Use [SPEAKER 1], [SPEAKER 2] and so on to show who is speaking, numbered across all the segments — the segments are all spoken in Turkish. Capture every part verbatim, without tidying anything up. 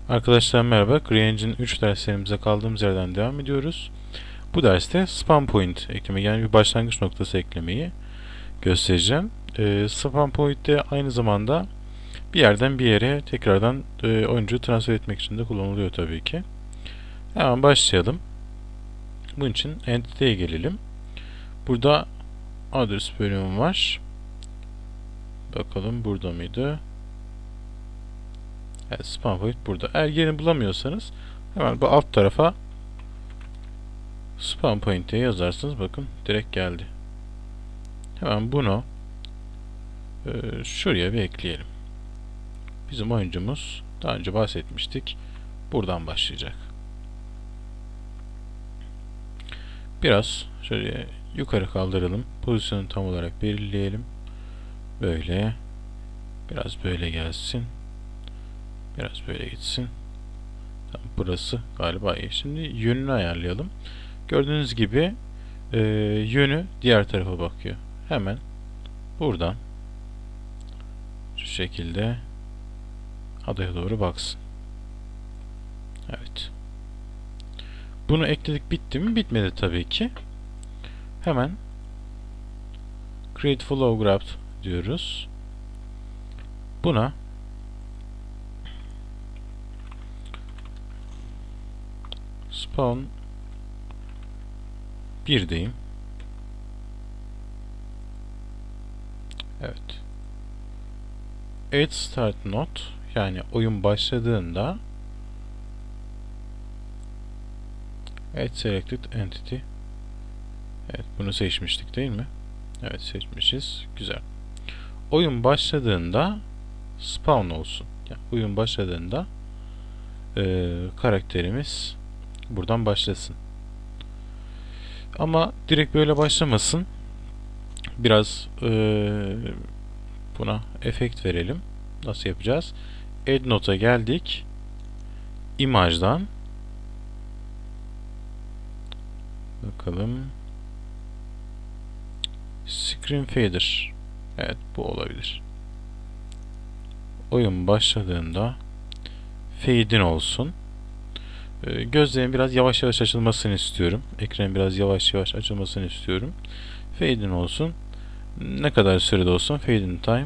[SPEAKER 1] Arkadaşlar merhaba. CreateEngine üç derslerimize kaldığımız yerden devam ediyoruz. Bu derste spawn point ekleme, yani bir başlangıç noktası eklemeyi göstereceğim. E, spawn point de aynı zamanda bir yerden bir yere tekrardan e, oyuncuyu transfer etmek için de kullanılıyor tabii ki. Hemen başlayalım. Bunun için Entity'ye gelelim. Burada Others bölümü var. Bakalım burada mıydı? Evet, spawn point burada. Eğer yerini bulamıyorsanız hemen bu alt tarafa spawn point diye yazarsınız. Bakın direkt geldi. Hemen bunu e, şuraya bir ekleyelim. Bizim oyuncumuz, daha önce bahsetmiştik, buradan başlayacak. Biraz şöyle yukarı kaldıralım. Pozisyonu tam olarak belirleyelim. Böyle. Biraz böyle gelsin. Biraz böyle gitsin. Tamam, burası galiba iyi. Şimdi yönünü ayarlayalım. Gördüğünüz gibi e, yönü diğer tarafa bakıyor. Hemen buradan şu şekilde adaya doğru baksın. Evet. Bunu ekledik, bitti mi? Bitmedi tabii ki. Hemen Create Flow Graph diyoruz. Buna spawn bir diyeyim. Evet. Add Start Node, yani oyun başladığında Add Selected Entity. Evet, bunu seçmiştik değil mi? Evet, seçmişiz. Güzel. Oyun başladığında spawn olsun. Yani oyun başladığında e, karakterimiz buradan başlasın. Ama direkt böyle başlamasın. Biraz e, buna efekt verelim. Nasıl yapacağız? Add Node'a geldik. Imajdan bakalım. Screen Fader. Evet, bu olabilir. Oyun başladığında fade'in olsun. Ee, gözlerin biraz yavaş yavaş açılmasını istiyorum. Ekranın biraz yavaş yavaş açılmasını istiyorum. Fade'in olsun. Ne kadar sürede olsun? Fade-in time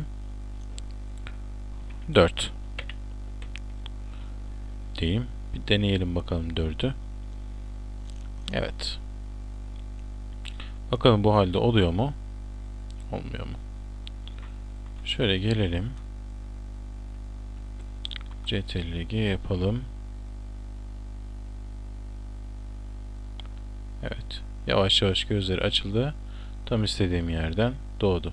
[SPEAKER 1] dört diyeyim. Bir deneyelim bakalım dördü. Evet. Bakalım bu halde oluyor mu? Olmuyor mu? Şöyle gelelim. Ctrl G yapalım. Evet. Yavaş yavaş gözleri açıldı. Tam istediğim yerden doğdu.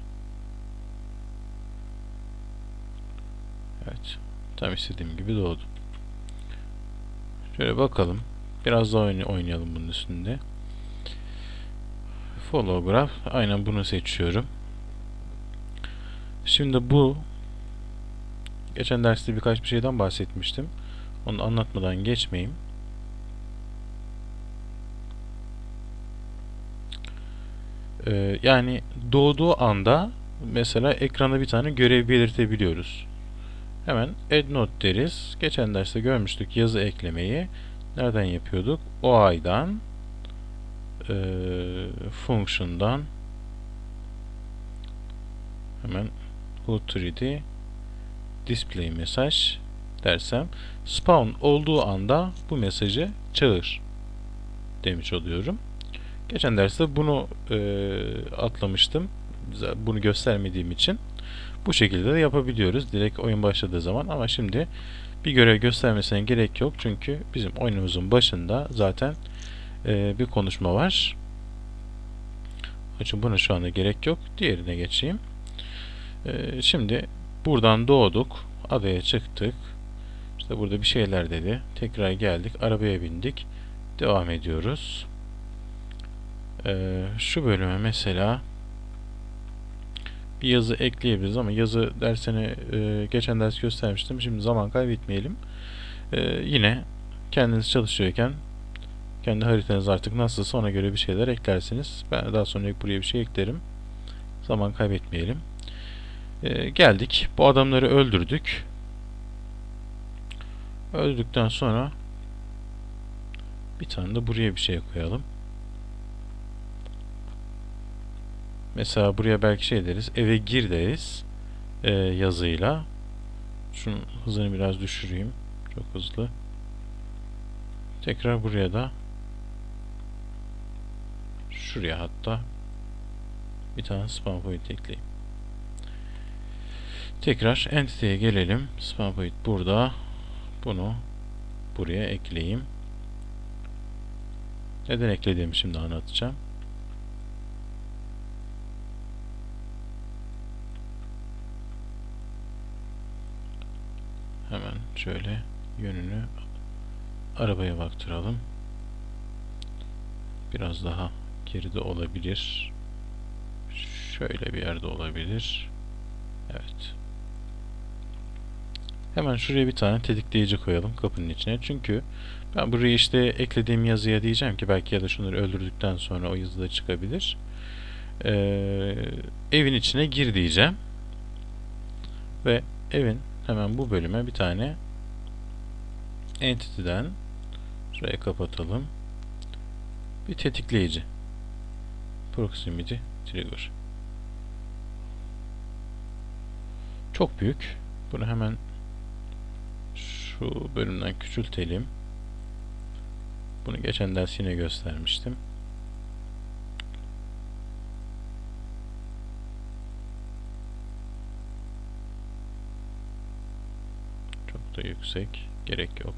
[SPEAKER 1] Evet. Tam istediğim gibi doğdu. Şöyle bakalım. Biraz daha oynayalım bunun üstünde. Follow Graph. Aynen bunu seçiyorum. Şimdi bu, geçen derste birkaç bir şeyden bahsetmiştim. Onu anlatmadan geçmeyeyim. Ee, yani doğduğu anda mesela ekranda bir tane görev belirtebiliyoruz. Hemen Add Note deriz. Geçen derste görmüştük yazı eklemeyi. Nereden yapıyorduk? O aydan e, function'dan hemen H U D üç D display mesaj dersem spawn olduğu anda bu mesajı çağır demiş oluyorum. Geçen derste bunu e, atlamıştım. Bunu göstermediğim için. Bu şekilde de yapabiliyoruz direkt oyun başladığı zaman, ama şimdi bir görev göstermesine gerek yok. Çünkü bizim oyunumuzun başında zaten e, bir konuşma var. Onun için buna şu anda gerek yok. Diğerine geçeyim. E, şimdi buradan doğduk. Adaya çıktık. İşte burada bir şeyler dedi. Tekrar geldik. Arabaya bindik. Devam ediyoruz. E, şu bölüme mesela bir yazı ekleyebiliriz, ama yazı dersini e, geçen ders göstermiştim. Şimdi zaman kaybetmeyelim. E, yine kendiniz çalışıyorken kendi haritanız artık nasılsa ona göre bir şeyler eklersiniz. Ben daha sonra buraya bir şey eklerim. Zaman kaybetmeyelim. E, geldik. Bu adamları öldürdük. Öldükten sonra bir tane de buraya bir şey koyalım. Mesela buraya belki şey deriz, eve gir deriz e, yazıyla. Şunun hızını biraz düşüreyim. Çok hızlı. Tekrar buraya da şuraya hatta bir tane spawn point ekleyeyim. Tekrar entity'ye gelelim. Spawn point burada. Bunu buraya ekleyeyim. Neden eklediğimi şimdi anlatacağım. Hemen şöyle yönünü arabaya baktıralım. Biraz daha geride olabilir. Şöyle bir yerde olabilir. Evet. Hemen şuraya bir tane tetikleyici koyalım kapının içine. Çünkü ben buraya işte eklediğim yazıya diyeceğim ki belki ya da şunları öldürdükten sonra o yazı da çıkabilir. Ee, evin içine gir diyeceğim. Ve evin hemen bu bölüme bir tane entity'den şuraya kapatalım. Bir tetikleyici. Proximity trigger. Çok büyük. Bunu hemen şu bölümden küçültelim. Bunu geçen ders yine göstermiştim. Çok da yüksek. Gerek yok.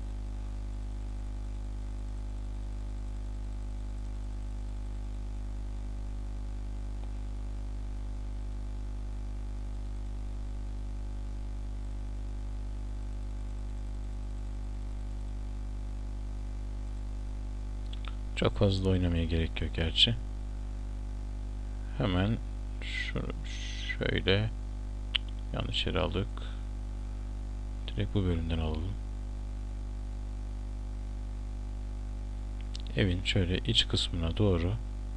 [SPEAKER 1] Çok fazla oynamaya gerek yok gerçi. Hemen şunu şöyle yanlış yere aldık. Direkt bu bölümden alalım. Evin şöyle iç kısmına doğru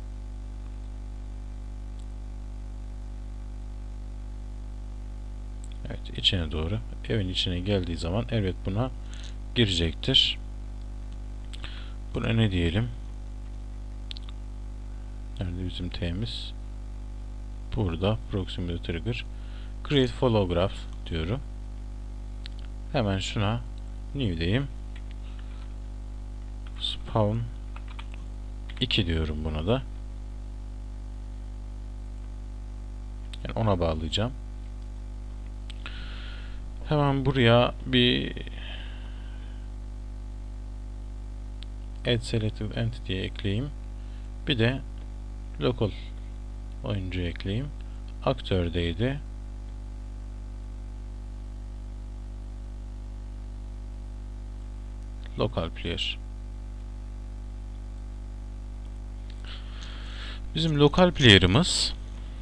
[SPEAKER 1] evet içine doğru evin içine geldiği zaman evet buna girecektir. Buna ne diyelim? Nerede bizim T'miz? Burada Proximity Trigger. Create Follow Graph diyorum. Hemen şuna new diyeyim. Spawn iki diyorum buna da. Yani ona bağlayacağım. Hemen buraya bir add selected entity'ye ekleyeyim. Bir de local oyuncu ekleyeyim. Aktördeydi. Local player. Bizim lokal player'ımız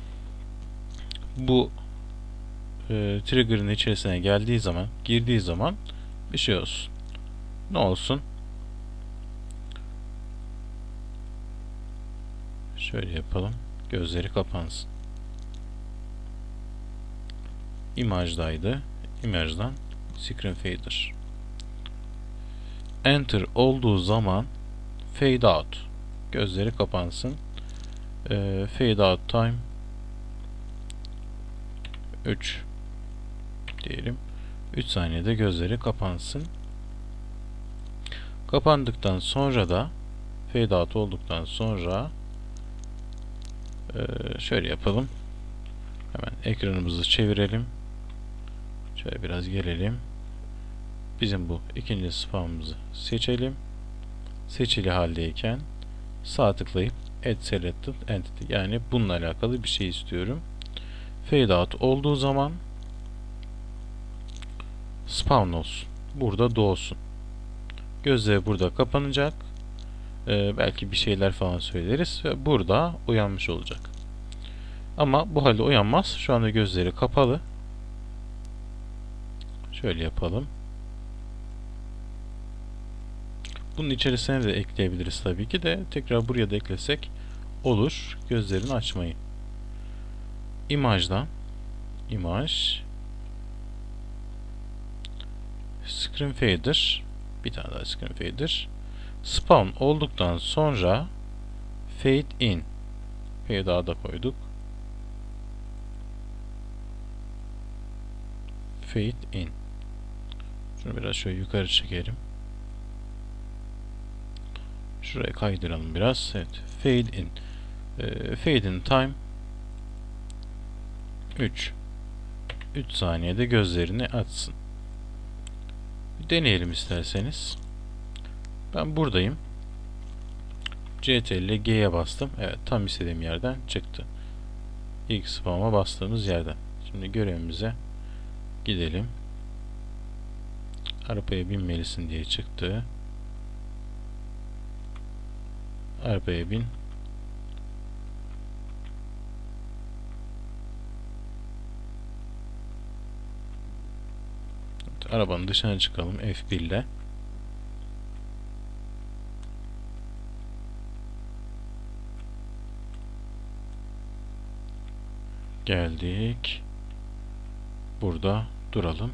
[SPEAKER 1] bu e, trigger'ın içerisine geldiği zaman, girdiği zaman bir şey olsun. Ne olsun? Şöyle yapalım. Gözleri kapansın. Image'daydı. Image'dan Screen Fader. Enter olduğu zaman Fade Out. Gözleri kapansın. E, fade Out Time üç diyelim. üç saniyede gözleri kapansın. Kapandıktan sonra da Fade Out olduktan sonra e, şöyle yapalım. Hemen ekranımızı çevirelim. Şöyle biraz gelelim. Bizim bu ikinci spawn'ımızı seçelim. Seçili haldeyken sağ tıklayıp Add Selected Entity, yani bununla alakalı bir şey istiyorum. Fade Out olduğu zaman spawn olsun. Burada doğsun. Gözleri burada kapanacak. Ee, belki bir şeyler falan söyleriz ve burada uyanmış olacak. Ama bu halde uyanmaz. Şu anda gözleri kapalı. Şöyle yapalım. Bunun içerisine de ekleyebiliriz tabii ki de. Tekrar buraya da eklesek olur. Gözlerini açmayı. Image'dan Image Screen Fader Bir tane daha screen fader. Spawn olduktan sonra fade in. Fade out'a koyduk. Fade in. Şunu biraz şöyle yukarı çekelim. Şuraya kaydıralım biraz. Evet. Fade in. E, fade in time üç. üç saniyede gözlerini açsın. Bir deneyelim isterseniz. Ben buradayım. C T R L ile G'ye bastım. Evet, tam istediğim yerden çıktı. İlk spawn'a bastığımız yerden. Şimdi görevimize gidelim. Arabaya binmelisin diye çıktı. Arabaya bin. Evet, arabanın dışına çıkalım F bir ile. Geldik. Burada duralım.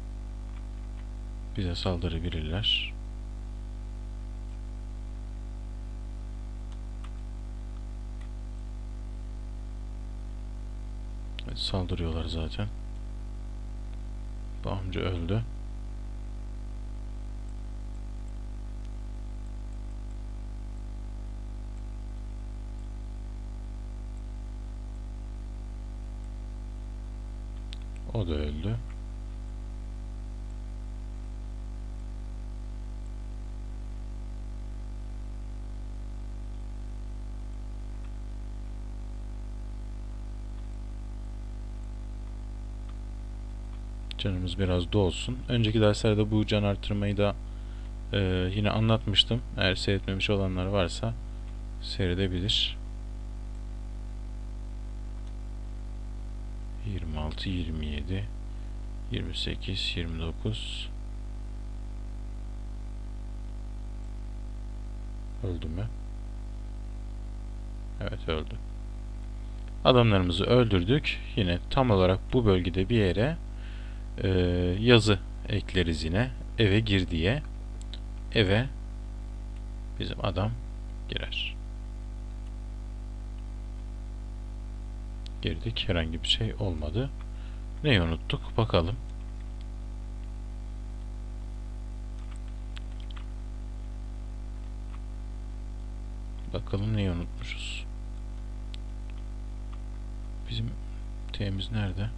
[SPEAKER 1] Bize saldırabilirler. Evet, saldırıyorlar zaten. Bu amca öldü. O da öldü. Canımız biraz dolsun. Önceki derslerde bu can artırmayı da e, yine anlatmıştım. Eğer seyretmemiş olanlar varsa seyredebilir. yirmi altı, yirmi yedi, yirmi sekiz, yirmi dokuz. Öldü mü? Evet, öldü. Adamlarımızı öldürdük. Yine tam olarak bu bölgede bir yere e, yazı ekleriz yine. Eve gir diye. Eve bizim adam girer. Girdik. Herhangi bir şey olmadı. Neyi unuttuk? Bakalım. Bakalım neyi unutmuşuz. Bizim T'miz nerede?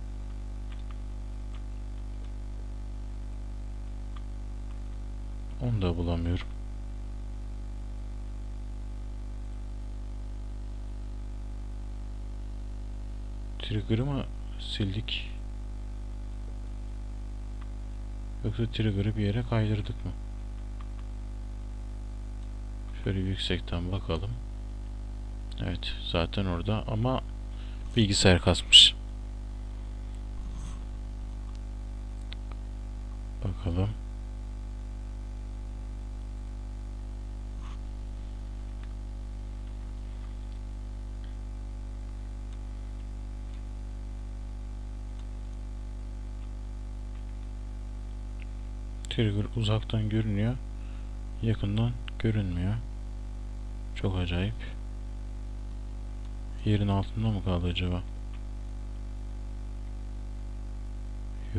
[SPEAKER 1] Onu da bulamıyorum. Trigger'ı mı sildik? Yoksa trigger'ı bir yere kaydırdık mı? Şöyle yüksekten bakalım. Evet, zaten orada ama bilgisayar kasmış. Bakalım. Trigger uzaktan görünüyor. Yakından görünmüyor. Çok acayip. Yerin altında mı kaldı acaba? Yo.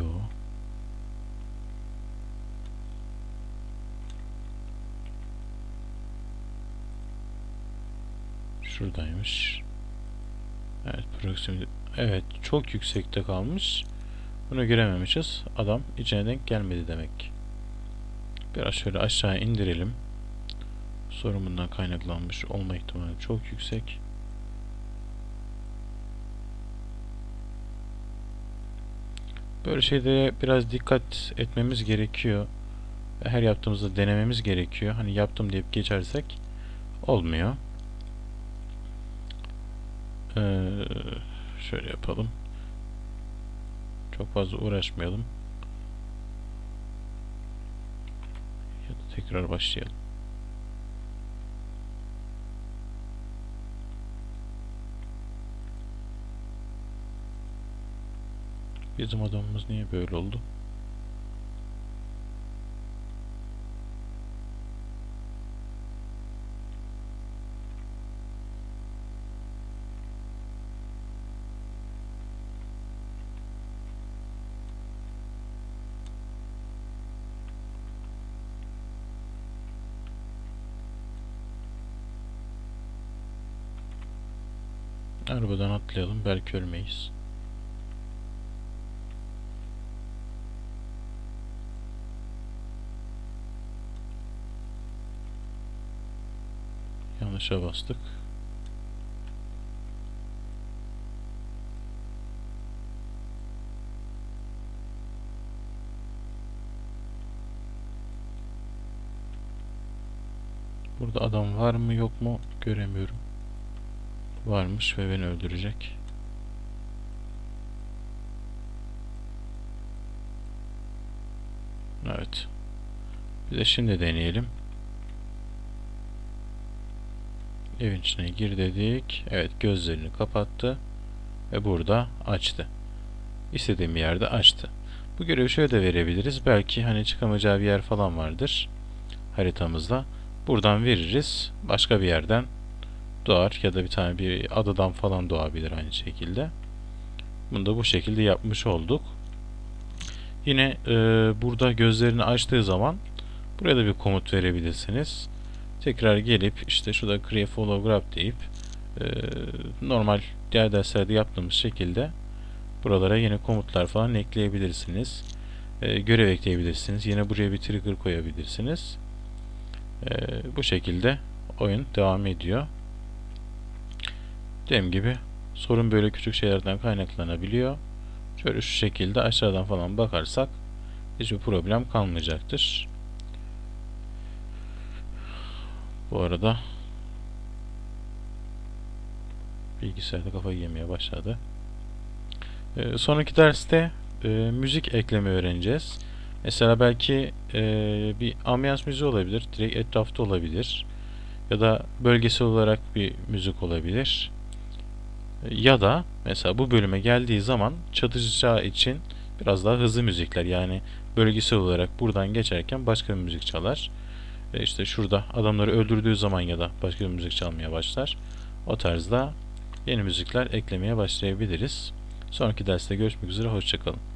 [SPEAKER 1] Şuradaymış. Evet, proximity. Evet, çok yüksekte kalmış. Bunu görememişiz. Adam içine denk gelmedi demek. Biraz şöyle aşağı indirelim. Sorun bundan kaynaklanmış olma ihtimali çok yüksek. Böyle şeylere biraz dikkat etmemiz gerekiyor. Her yaptığımızda denememiz gerekiyor. Hani yaptım deyip geçersek olmuyor. Ee, şöyle yapalım. Çok fazla uğraşmayalım. Ya da tekrar başlayalım. Bizim adamımız niye böyle oldu? Arabadan atlayalım, belki ölmeyiz. Yanlışa bastık. Burada adam var mı yok mu göremiyorum. Varmış ve beni öldürecek. Evet. Bir de şimdi deneyelim. Evin içine gir dedik. Evet, gözlerini kapattı. Ve burada açtı. İstediğim yerde açtı. Bu görevi şöyle de verebiliriz. Belki hani çıkamayacağı bir yer falan vardır haritamızda. Buradan veririz. Başka bir yerden doğar ya da bir tane bir adadan falan doğabilir aynı şekilde. Bunu da bu şekilde yapmış olduk. Yine e, burada gözlerini açtığı zaman buraya da bir komut verebilirsiniz. Tekrar gelip işte şurada create holograph deyip e, normal diğer derslerde yaptığımız şekilde buralara yeni komutlar falan ekleyebilirsiniz. E, görev ekleyebilirsiniz. Yine buraya bir trigger koyabilirsiniz. E, bu şekilde oyun devam ediyor. Dediğim gibi sorun böyle küçük şeylerden kaynaklanabiliyor. Şöyle şu şekilde aşağıdan falan bakarsak hiçbir problem kalmayacaktır. Bu arada bilgisayarda kafayı yemeye başladı. Ee, sonraki derste e, müzik ekleme öğreneceğiz. Mesela belki e, bir ambiyans müziği olabilir, direkt etrafta olabilir. Ya da bölgesel olarak bir müzik olabilir. Ya da mesela bu bölüme geldiği zaman çatışacağı için biraz daha hızlı müzikler, yani bölgesel olarak buradan geçerken başka bir müzik çalar. E işte şurada adamları öldürdüğü zaman ya da başka bir müzik çalmaya başlar. O tarzda yeni müzikler eklemeye başlayabiliriz. Sonraki derste görüşmek üzere, hoşça kalın.